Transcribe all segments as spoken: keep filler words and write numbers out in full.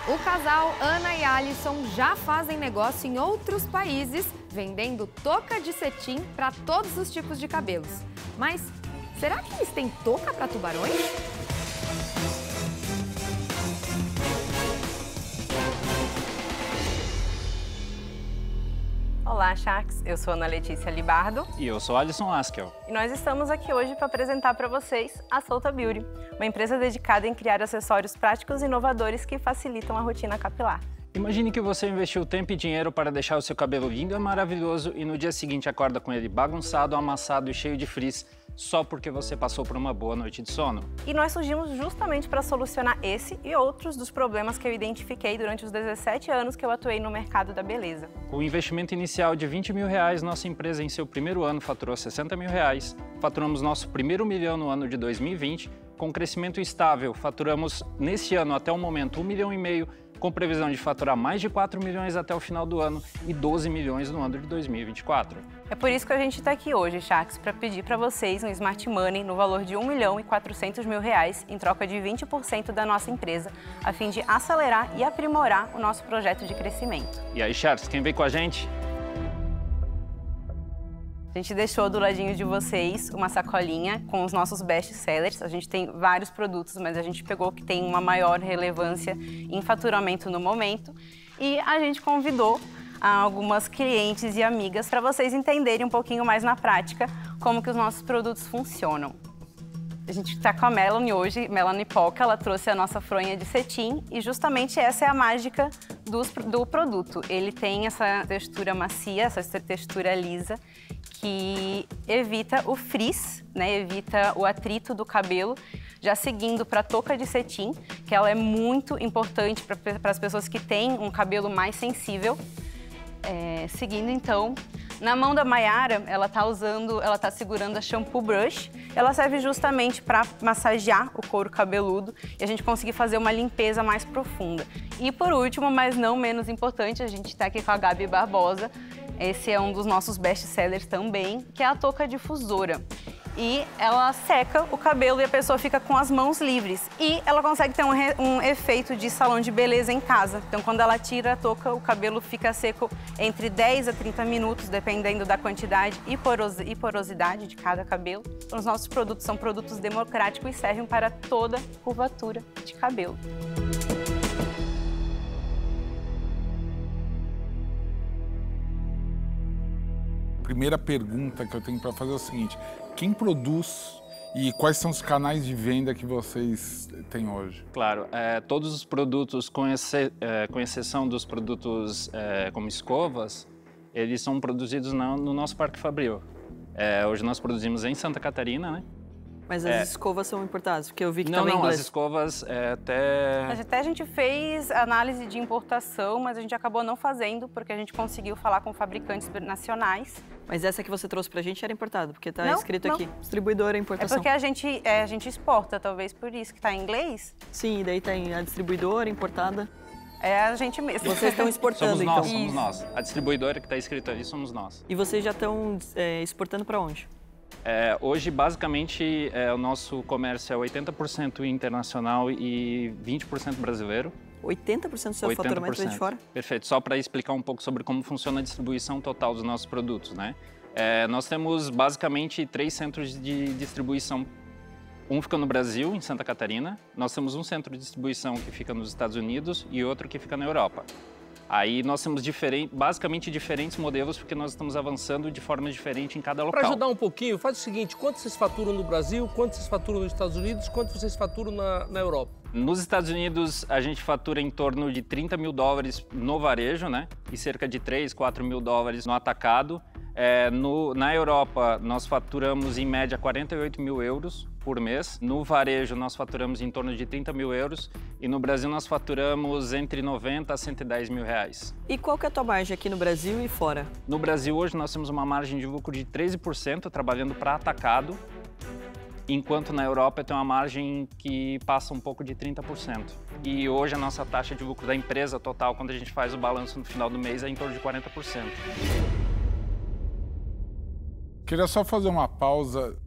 O casal Ana e Alisson já fazem negócio em outros países, vendendo touca de cetim para todos os tipos de cabelos. Mas será que eles têm touca para tubarões? Olá, Sharks! Eu sou Ana Letícia Libardo. E eu sou Alisson Askel. E nós estamos aqui hoje para apresentar para vocês a Solta Beauty, uma empresa dedicada em criar acessórios práticos e inovadores que facilitam a rotina capilar. Imagine que você investiu tempo e dinheiro para deixar o seu cabelo lindo e maravilhoso e no dia seguinte acorda com ele bagunçado, amassado e cheio de frizz, só porque você passou por uma boa noite de sono. E nós surgimos justamente para solucionar esse e outros dos problemas que eu identifiquei durante os dezessete anos que eu atuei no mercado da beleza. Com o investimento inicial de vinte mil reais, nossa empresa em seu primeiro ano faturou sessenta mil reais. Faturamos nosso primeiro milhão no ano de dois mil e vinte. Com crescimento estável, faturamos neste ano até o momento um milhão e meio, com previsão de faturar mais de quatro milhões até o final do ano e doze milhões no ano de dois mil e vinte e quatro. É por isso que a gente está aqui hoje, Sharks, para pedir para vocês um Smart Money no valor de um milhão e quatrocentos mil reais em troca de vinte por cento da nossa empresa, a fim de acelerar e aprimorar o nosso projeto de crescimento. E aí, Sharks, quem vem com a gente? A gente deixou do ladinho de vocês uma sacolinha com os nossos best sellers. A gente tem vários produtos, mas a gente pegou que tem uma maior relevância em faturamento no momento. E a gente convidou algumas clientes e amigas para vocês entenderem um pouquinho mais na prática como que os nossos produtos funcionam. A gente está com a Melanie hoje, Melanie Polka, ela trouxe a nossa fronha de cetim e justamente essa é a mágica do, do produto. Ele tem essa textura macia, essa textura lisa, que evita o frizz, né? Evita o atrito do cabelo. Já seguindo para a touca de cetim, que ela é muito importante para as pessoas que têm um cabelo mais sensível. É, seguindo então, na mão da Mayara, ela tá usando, ela tá segurando a shampoo brush. Ela serve justamente para massagear o couro cabeludo e a gente conseguir fazer uma limpeza mais profunda. E por último, mas não menos importante, a gente está aqui com a Gabi Barbosa. Esse é um dos nossos best-sellers também, que é a touca difusora. E ela seca o cabelo e a pessoa fica com as mãos livres. E ela consegue ter um, re, um efeito de salão de beleza em casa. Então, quando ela tira a touca, o cabelo fica seco entre dez a trinta minutos, dependendo da quantidade e, poros, e porosidade de cada cabelo. Então, os nossos produtos são produtos democráticos e servem para toda curvatura de cabelo. A primeira pergunta que eu tenho para fazer é o seguinte: quem produz e quais são os canais de venda que vocês têm hoje? Claro, é, todos os produtos, com, exce, é, com exceção dos produtos é, como escovas, eles são produzidos na, no nosso Parque Fabril. É, hoje nós produzimos em Santa Catarina, né? Mas as é. escovas são importadas, porque eu vi que não, também não, inglês. as escovas é, até... Até a gente fez análise de importação, mas a gente acabou não fazendo, porque a gente conseguiu falar com fabricantes nacionais. Mas essa que você trouxe pra gente era importada, porque tá não, escrito não. aqui, distribuidora É importação. porque a gente, é, a gente exporta, talvez por isso que tá em inglês. Sim, daí tem a distribuidora importada. É a gente mesmo. Vocês estão exportando, somos nós, então. Somos nós. A distribuidora que está escrito ali somos nós. E vocês já estão é, exportando para onde? É, hoje, basicamente, é, o nosso comércio é oitenta por cento internacional e vinte por cento brasileiro. oitenta por cento do seu oitenta por cento. faturamento vem de fora? Perfeito. Só para explicar um pouco sobre como funciona a distribuição total dos nossos produtos, né? É, nós temos, basicamente, três centros de distribuição. Um fica no Brasil, em Santa Catarina. Nós temos um centro de distribuição que fica nos Estados Unidos e outro que fica na Europa. Aí nós temos diferente, basicamente diferentes modelos, porque nós estamos avançando de forma diferente em cada local. Para ajudar um pouquinho, faz o seguinte: quanto vocês faturam no Brasil, quanto vocês faturam nos Estados Unidos, quanto vocês faturam na, na Europa? Nos Estados Unidos, a gente fatura em torno de trinta mil dólares no varejo, né? E cerca de três, quatro mil dólares no atacado. É, no, na Europa, nós faturamos em média quarenta e oito mil euros por mês. No varejo, nós faturamos em torno de trinta mil euros. E no Brasil, nós faturamos entre noventa a cento e dez mil reais. E qual que é a tua margem aqui no Brasil e fora? No Brasil, hoje, nós temos uma margem de lucro de treze por cento, trabalhando para atacado. Enquanto na Europa tem uma margem que passa um pouco de trinta por cento. E hoje a nossa taxa de lucro da empresa total, quando a gente faz o balanço no final do mês, é em torno de quarenta por cento. Queria só fazer uma pausa.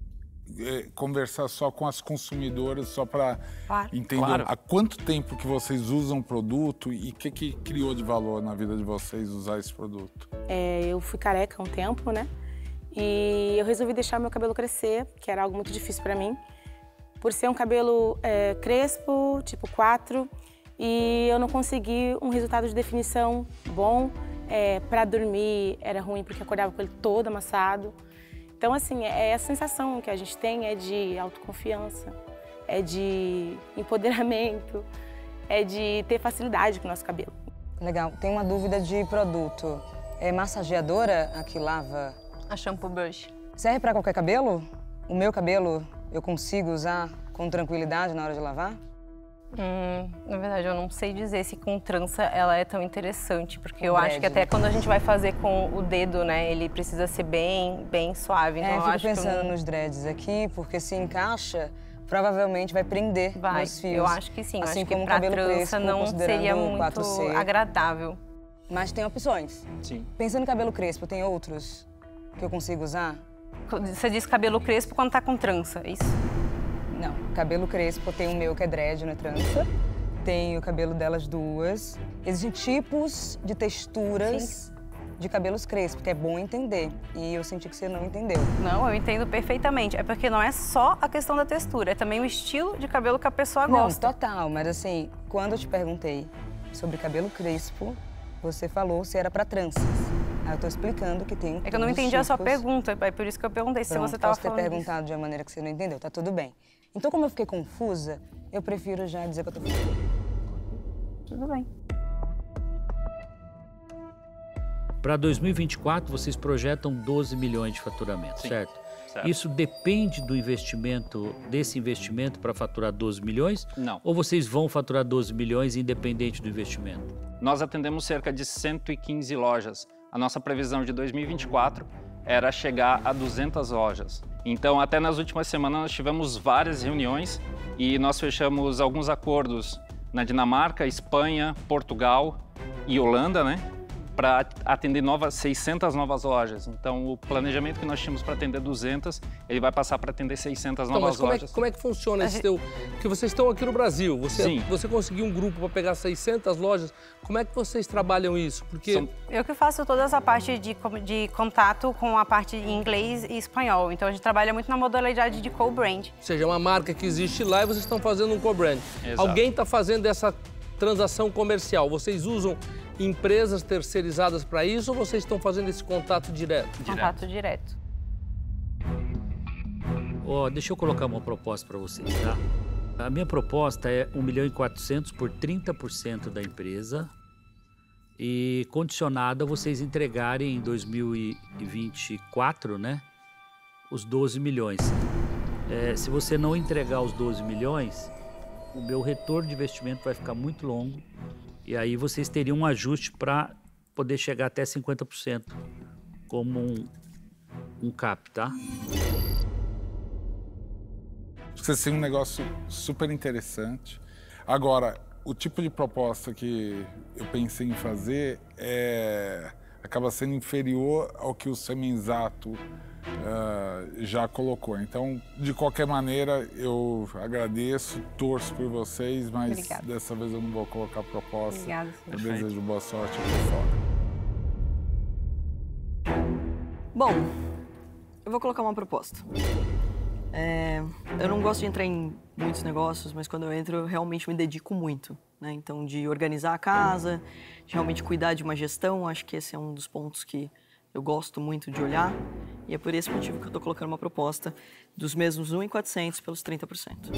é, conversar só com as consumidoras, só para Claro. entender Claro. há quanto tempo que vocês usam o produto e o que, que criou de valor na vida de vocês usar esse produto. É, eu fui careca há um tempo, né? E eu resolvi deixar meu cabelo crescer, que era algo muito difícil para mim. Por ser um cabelo é, crespo, tipo quatro, e eu não consegui um resultado de definição bom. É, para dormir era ruim porque eu acordava com ele todo amassado. Então, assim, é a sensação que a gente tem é de autoconfiança, é de empoderamento, é de ter facilidade com o nosso cabelo. Legal. Tem uma dúvida de produto. É massageadora a que lava? A Shampoo Brush. Serve para qualquer cabelo? O meu cabelo eu consigo usar com tranquilidade na hora de lavar? Hum, na verdade, eu não sei dizer se com trança ela é tão interessante, porque eu dread, acho que até né? quando a gente vai fazer com o dedo, né, ele precisa ser bem, bem suave. Então é, eu eu fico acho que pensando eu... nos dreads aqui, porque se encaixa, provavelmente vai prender vai. nos fios. Eu acho que sim. Eu Assim acho como que pra cabelo trança crespo, não considerando seria o muito quatro C. agradável. Mas tem opções. Sim. Pensando em cabelo crespo, tem outros que eu consigo usar? Você diz cabelo crespo quando tá com trança, é isso? Não, cabelo crespo tem o meu que é dread, não é trança. Tem o cabelo delas duas. Existem tipos de texturas Sim. de cabelos crespos, que é bom entender. E eu senti que você não entendeu. Não, eu entendo perfeitamente. É porque não é só a questão da textura, é também o estilo de cabelo que a pessoa Não, gosta. total, mas assim, quando eu te perguntei sobre cabelo crespo, você falou se era para tranças. Aí eu tô explicando que tem É que eu não todos os entendi a sua tipos. pergunta, é por isso que eu perguntei se Pronto, você estava posso ter falando disso. perguntado de uma maneira que você não entendeu, tá tudo bem. Então, como eu fiquei confusa, eu prefiro já dizer que eu tô confusa. Tudo bem. Para dois mil e vinte e quatro, vocês projetam doze milhões de faturamento, Sim. certo? Certo. Isso depende do investimento, desse investimento para faturar doze milhões? Não. Ou vocês vão faturar doze milhões independente do investimento? Nós atendemos cerca de cento e quinze lojas. A nossa previsão de dois mil e vinte e quatro era chegar a duzentas lojas. Então, até nas últimas semanas, nós tivemos várias reuniões e nós fechamos alguns acordos na Dinamarca, Espanha, Portugal e Holanda, né? Para atender novas, seiscentas novas lojas. Então, o planejamento que nós tínhamos para atender duzentas, ele vai passar para atender seiscentas Então, novas mas como é, lojas. que- como é que funciona esse teu... Porque vocês estão aqui no Brasil, você, Sim. você conseguiu um grupo para pegar seiscentas lojas, como é que vocês trabalham isso? Porque São- Eu que faço toda essa parte de, com- de contato com a parte em inglês e espanhol. Então a gente trabalha muito na modalidade de co-brand. ou seja, é uma marca que existe lá e vocês estão fazendo um co-brand. Exato. Alguém está fazendo essa transação comercial, vocês usam empresas terceirizadas para isso ou vocês estão fazendo esse contato direto? Contato direto. Ó, deixa eu colocar uma proposta para vocês, tá? A minha proposta é um milhão e quatrocentos por trinta por cento da empresa e condicionada a vocês entregarem em dois mil e vinte e quatro, né, os doze milhões. É, se você não entregar os doze milhões, o meu retorno de investimento vai ficar muito longo e aí vocês teriam um ajuste para poder chegar até cinquenta por cento como um, um cap, tá? Vocês têm um negócio super interessante. Agora, o tipo de proposta que eu pensei em fazer é, acaba sendo inferior ao que o Semenzato uh, já colocou. Então, de qualquer maneira, eu agradeço, torço por vocês, mas Obrigada. dessa vez eu não vou colocar proposta. Obrigada. Eu desejo boa sorte por fora. Bom, eu vou colocar uma proposta. É, eu não gosto de entrar em muitos negócios, mas quando eu entro, eu realmente me dedico muito, né? Então, de organizar a casa, de realmente cuidar de uma gestão, acho que esse é um dos pontos que eu gosto muito de olhar. E é por esse motivo que eu estou colocando uma proposta dos mesmos um milhão e quatrocentos pelos trinta por cento.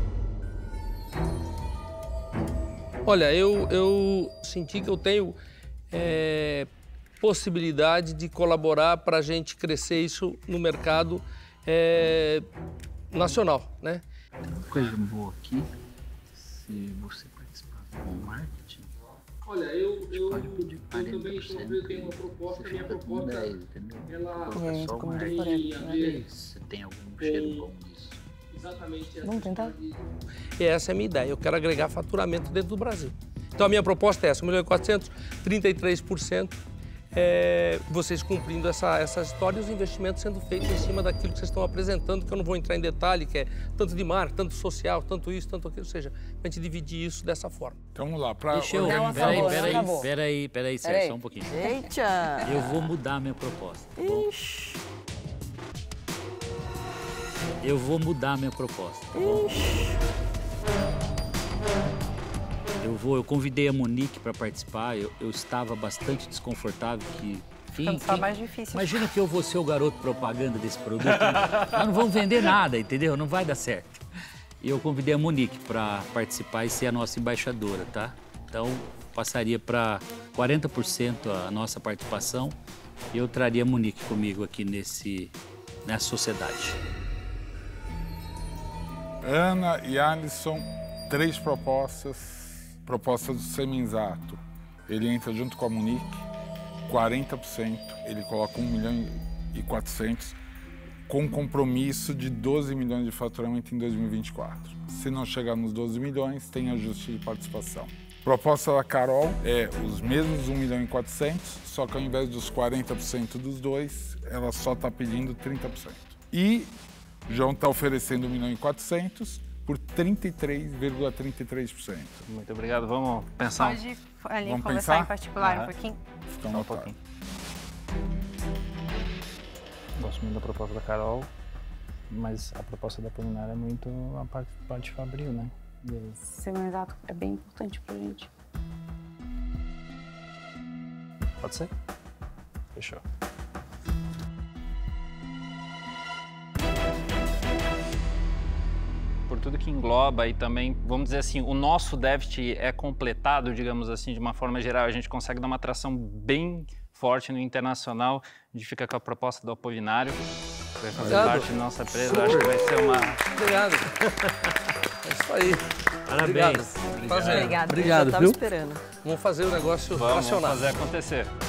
Olha, eu, eu senti que eu tenho é, possibilidade de colaborar para a gente crescer isso no mercado é, nacional, né? Uma coisa boa aqui, se você participar com marketing, Olha, eu, eu, pode pedir quarenta por cento, eu tenho uma proposta, você minha fica com proposta, dez, entendeu? ela Coloca Gente, só o como de marketing, quarenta, né? e você tem algum cheiro bom nisso. exatamente essa Vamos tentar? E essa é a minha ideia, eu quero agregar faturamento dentro do Brasil. Então a minha proposta é essa, um milhão e quatrocentos, trinta e três por cento é, vocês cumprindo essa, essa história e os investimentos sendo feitos em cima daquilo que vocês estão apresentando, que eu não vou entrar em detalhe, que é tanto de marca, tanto social, tanto isso, tanto aquilo, ou seja, a gente dividir isso dessa forma. Então vamos lá, para Deixa eu... organizar... Peraí, acabou, peraí, acabou. peraí, peraí, Sérgio, só um pouquinho. Eita! Eu vou mudar a minha proposta, tá bom? Ixi. Eu vou mudar a minha proposta, tá bom? Eu vou, eu convidei a Monique para participar, eu, eu estava bastante desconfortável que... Quem, Ficando só quem- mais difícil. Imagina que eu vou ser o garoto propaganda desse produto, nós não vamos vender nada, entendeu? Não vai dar certo. E eu convidei a Monique para participar e ser a nossa embaixadora, tá? Então, passaria para quarenta por cento a nossa participação e eu traria a Monique comigo aqui nesse, nessa sociedade. Ana e Alisson, três propostas. Proposta do Semenzato. Ele entra junto com a Monique, quarenta por cento. Ele coloca um milhão e quatrocentos, com compromisso de doze milhões de faturamento em dois mil e vinte e quatro. Se não chegar nos doze milhões, tem ajuste de participação. Proposta da Carol é os mesmos um milhão e quatrocentos, só que ao invés dos quarenta por cento dos dois, ela só está pedindo trinta por cento. E João está oferecendo um milhão e quatrocentos por trinta e três vírgula trinta e três por cento. Muito obrigado. Vamos pensar. Pode ali Vamos conversar pensar? em particular Aham. um pouquinho? Fica à Só um vontade. pouquinho. Gosto muito da proposta da Carol, mas a proposta da Polinária é muito a parte, parte fabril, né? Semenzato é bem importante pra gente. Pode ser? Fechou. Por tudo que engloba e também, vamos dizer assim, o nosso déficit é completado, digamos assim, de uma forma geral. A gente consegue dar uma atração bem forte no internacional. A gente fica com a proposta do Apolinário, que vai fazer Obrigado. parte da nossa empresa. Acho que vai ser uma... Obrigado. É isso aí. Parabéns. Obrigado. Prazer. Obrigada. Obrigado, Eu já tava viu? esperando. Vamos fazer o negócio Vamos racional. fazer acontecer.